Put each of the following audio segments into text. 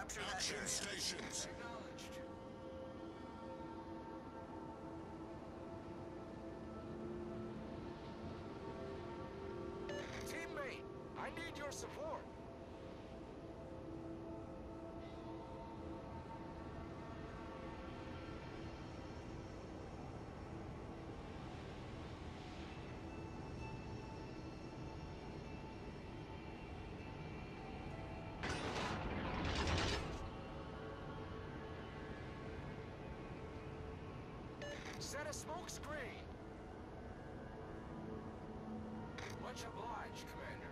Capture that Action area. stations. Acknowledged. Teammate, I need your support. Set a smoke screen. Much obliged, Commander.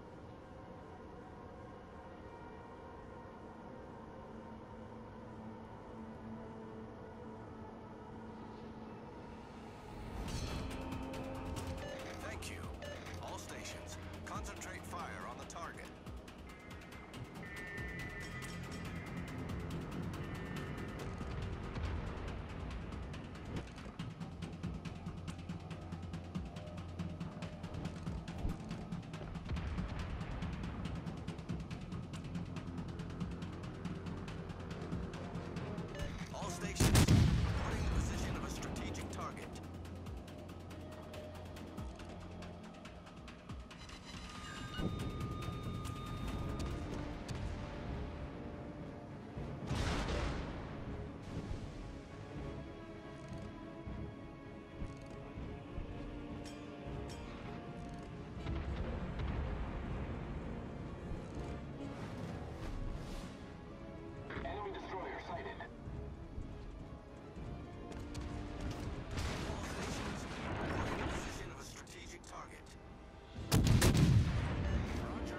Thank you. All stations, concentrate fire on the target. All stations, reporting the position of a strategic target. Enemy destroyer sighted. All stations, reporting the position of a strategic target. Roger.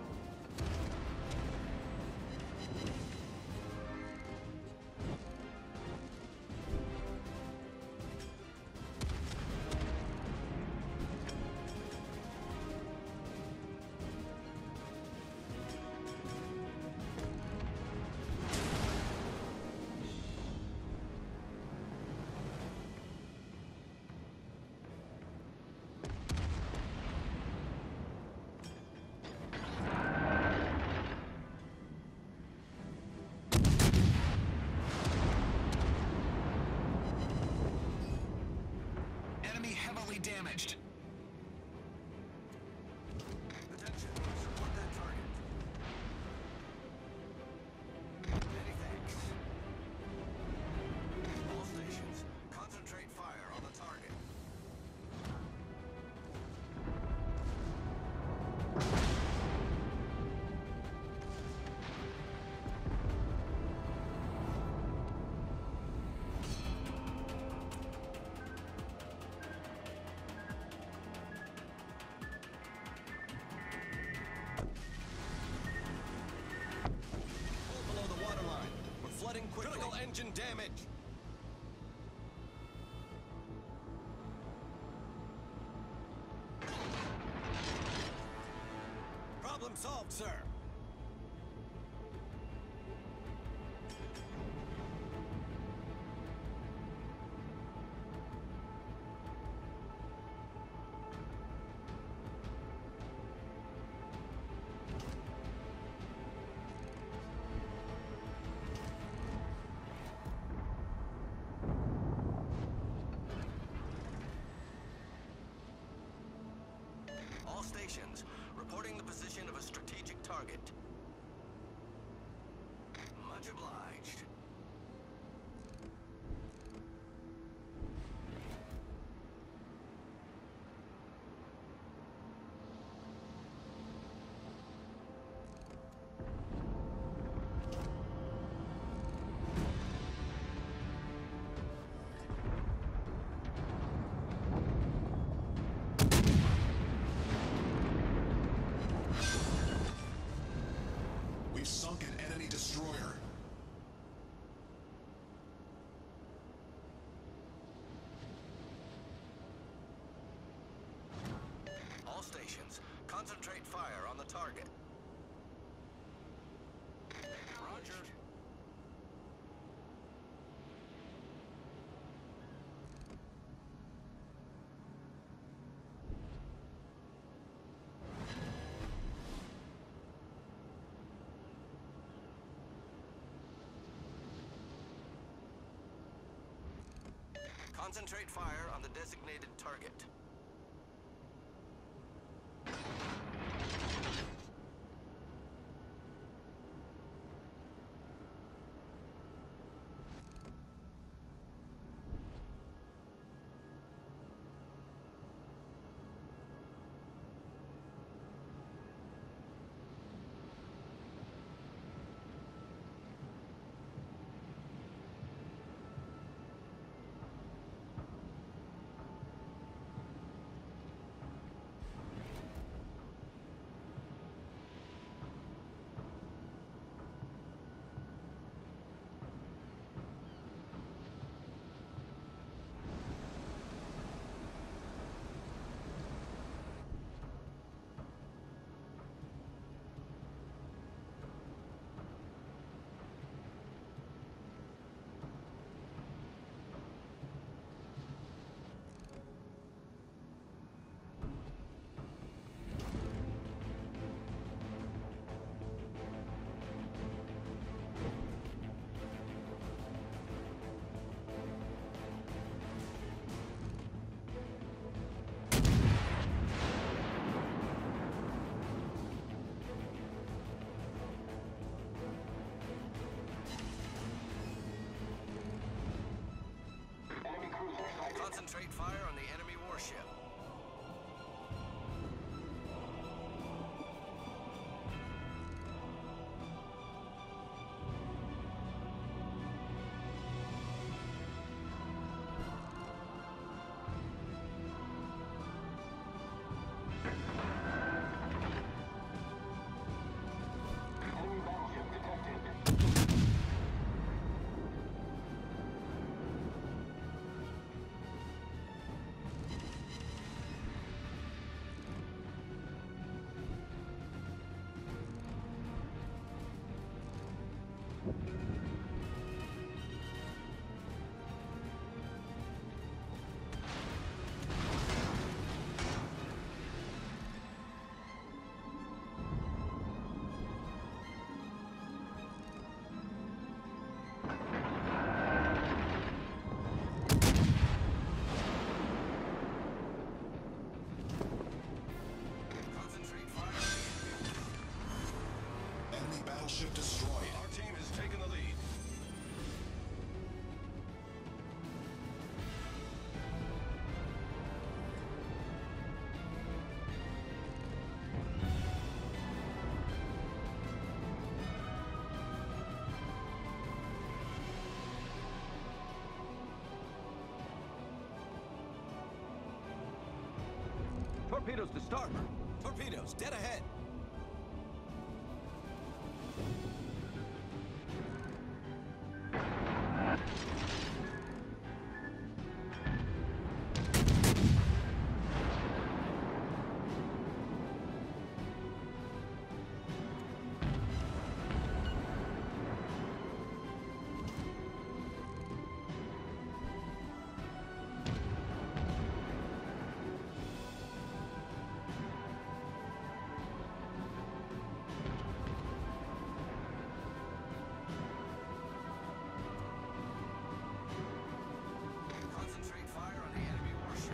Enemy heavily damaged. Attention, support that target. Many thanks. All stations, concentrate fire on the target. Pull below the waterline. We're flooding quickly. Critical engine damage. Problem solved, sir. All stations, reporting the position of a strategic target. Much obliged. We've sunk an enemy destroyer. All stations, concentrate fire on the target. Roger. Concentrate fire on the designated target. Enemy cruiser sighted. Concentrate fire on the enemy warship. Enemy battleship detected. Concentrate fire on the enemy. Enemy battleship destroyed. Our team has taken the lead. Torpedoes to starboard. Torpedoes, dead ahead. Concentrate fire on the enemy warship.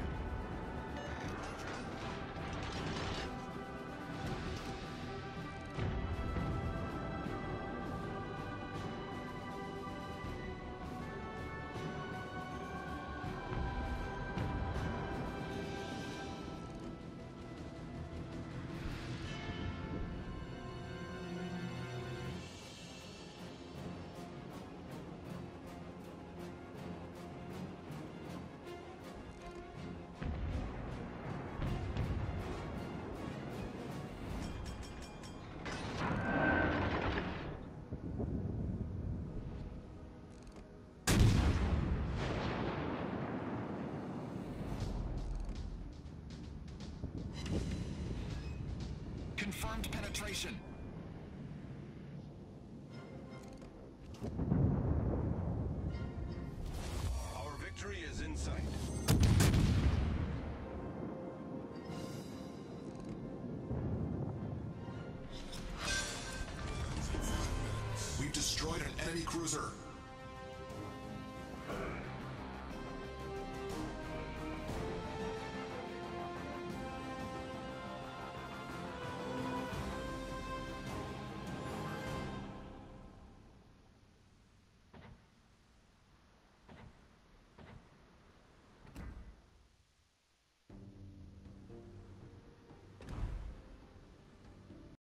Confirmed penetration. Our victory is in sight. We've destroyed an enemy cruiser.